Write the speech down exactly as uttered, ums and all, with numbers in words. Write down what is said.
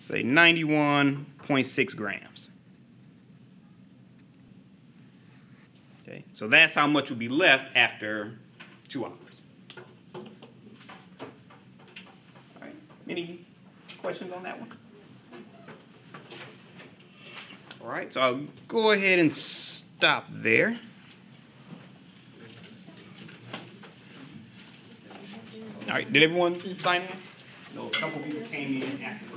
say ninety-one point six grams. Okay, so that's how much will be left after two hours. All right, any questions on that one? All right, so I'll go ahead and stop there. All right, did everyone sign in? No, a couple people came in after.